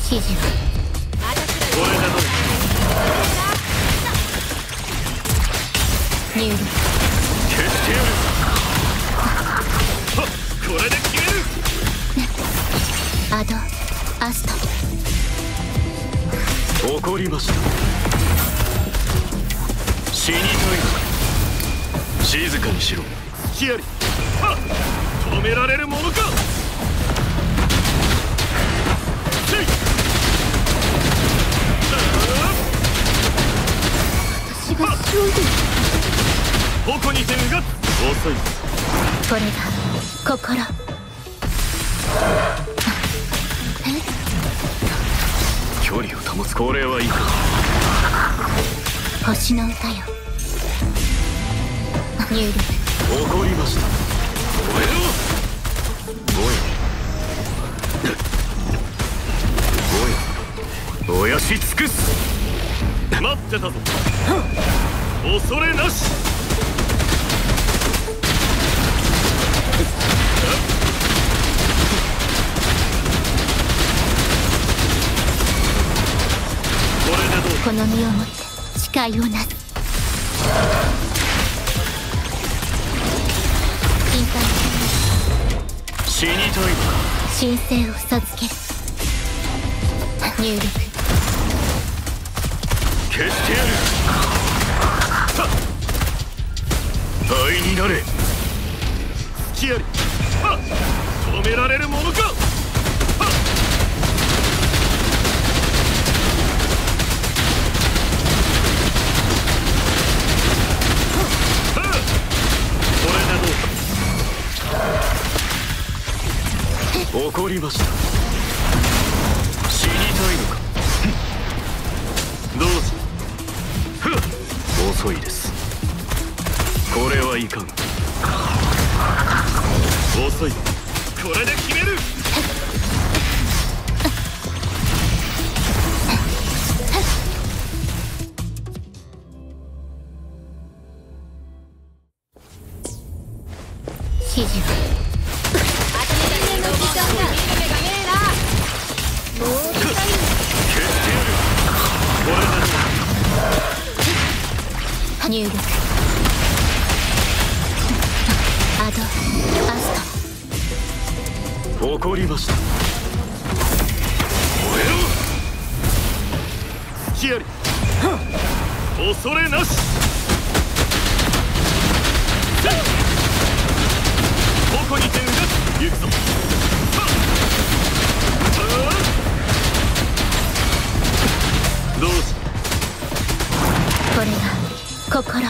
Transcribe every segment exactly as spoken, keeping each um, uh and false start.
指示はこれでどう入力消してやる。はっ、これで決める。 アドアスト怒りました。死にたいのか。静かにしろ。ヒアリ。はっ、止められるものか。せい。 私が勝利。 矛にてうがっ。遅い。 これが心。 距離を保つ。これはいいか。 星の歌よ。入力怒りました。燃えろ。燃え燃やし尽くす。待ってたぞ。恐れなし。これでどう。 この身をもって誓いをなす。インター死にたいのか。 神聖を授ける。入力消してやる。倍になれ。隙あり。はっ、止められるものか。はっ、はっ、これでどうか。怒りました。死にたいのか。どうぞ。ふっ、遅いです。これはいかん。遅い。これで決める。 指示は入力アドアスト。怒りました。燃えろ。ヒアリ。恐れなし。矛にてうがつ。行くぞ。どうした。 これが心。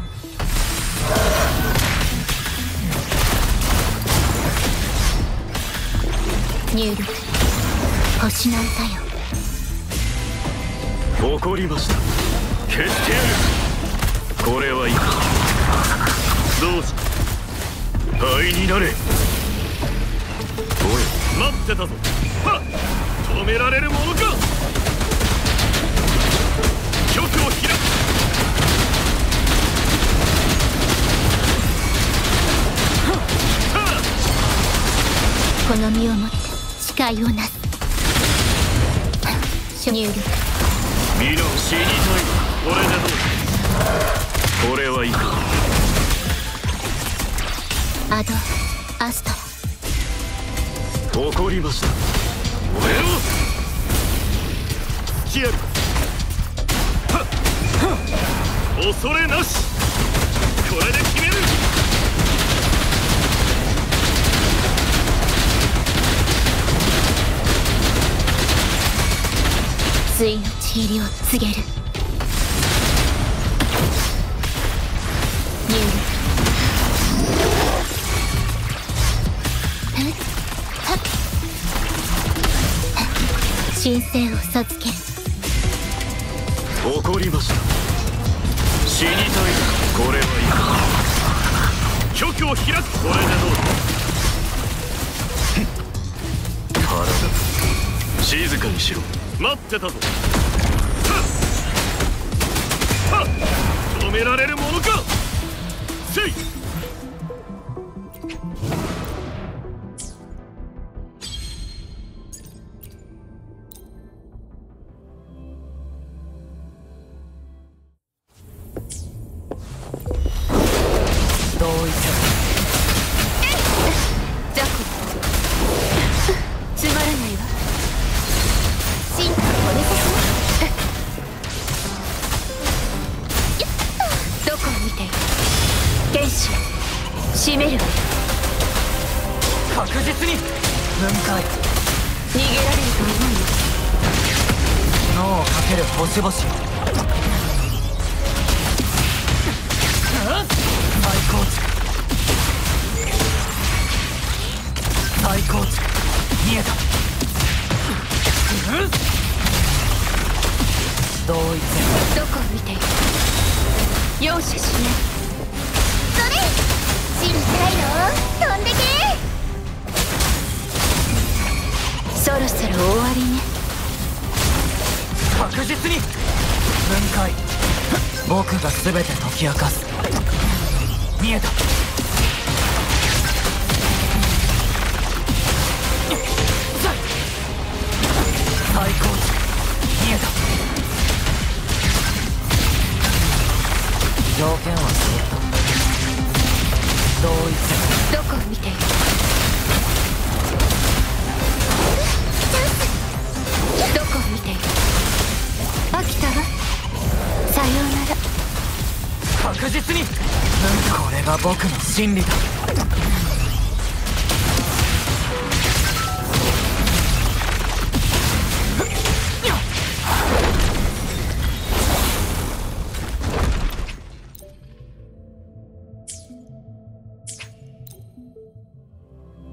入力星の歌よ。 怒りました。消してやる。これはいいか。どうした。倍になれ。おい、待ってたぞ。はっ、止められるものか。局を開く。 この身をもって誓いをなす。入力身の死にたい。これでどう。これはいいか。 アドアスト怒りました。燃えろ。ヒアリ。はっ、恐れなし。これで決める。 対のちりを告げる。入力神聖を授ける。 怒りました。死にたい。これはいいか。局を開く。これでどうだ。体静かにしろ。待ってたぞ。はっ、止められるものか。せい。 分解。 逃げられると思うよ。 脳をかける星々よ。再構築。再構築。見えた。同一線。 どこを見ている。容赦しない。それ知りたいの。飛んでけ。そろそろ終わりね。 確実に分解。僕が全て解き明かす。見えた。再構築。見えた。条件は揃った。同一線。 どこを見ている。どこを見ている。飽きたわ。さようなら。 確実に。これが僕の真理だ。